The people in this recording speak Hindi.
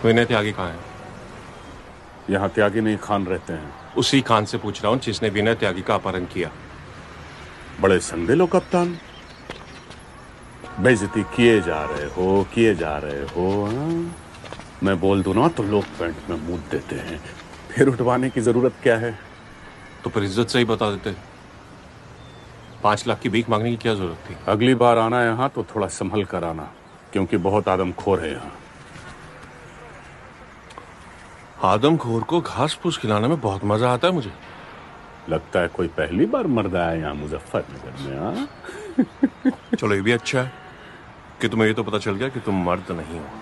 विनय त्यागी कहाँ है? यहाँ त्यागी नहीं, खान रहते हैं। उसी खान से पूछ रहा हूँ जिसने विनय त्यागी का अपहरण किया। बड़े संदेह लो कप्तान, बेइज्जती किए जा रहे हो हाँ? मैं बोल दूं ना तो लोग पैंट में मूत देते हैं, फिर उठवाने की जरूरत क्या है? तो फिर इज्जत से ही बता देते। 5 लाख की भीख मांगने की क्या जरूरत थी? अगली बार आना यहाँ तो थोड़ा संभल कर आना, क्योंकि बहुत आदमखोर है यहाँ। आदमखोर को घास फूस खिलाने में बहुत मजा आता है मुझे। लगता है कोई पहली बार मर्द आया यहाँ मुजफ्फरनगर में। हाँ चलो ये भी अच्छा है कि तुम्हें ये तो पता चल गया कि तुम मर्द नहीं हो।